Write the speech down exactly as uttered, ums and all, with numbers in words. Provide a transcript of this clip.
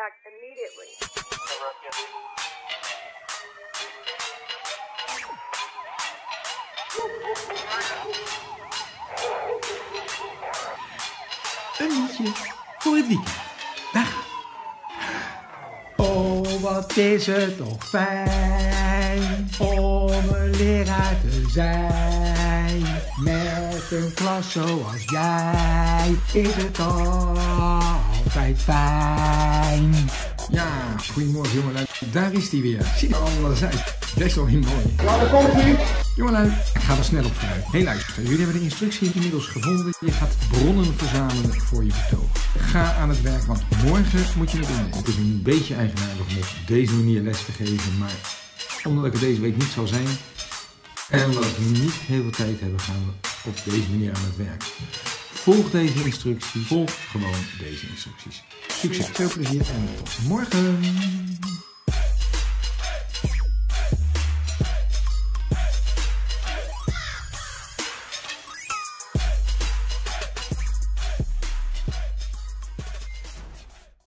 back immediately. Een liedje voor het weekend. Dag. Oh, wat is het toch fijn om een leraar te zijn. Met een klas zoals jij is het altijd fijn. Ja, goedemorgen jongelui. Daar is hij weer. Ziet er alles uit. Best wel heel mooi. Ja, daar komt hij. Jongelui, ik ga er snel op vooruit. Heel luister, jullie hebben de instructie inmiddels gevonden. Je gaat bronnen verzamelen voor je betoog. Ga aan het werk, want morgen moet je het doen. Het is een beetje eigenaardig om op deze manier les te geven, maar omdat ik er deze week niet zal zijn en omdat we niet heel veel tijd hebben, gaan we op deze manier aan het werk. Volg deze instructies, volg gewoon deze instructies. Succes, veel plezier en tot morgen!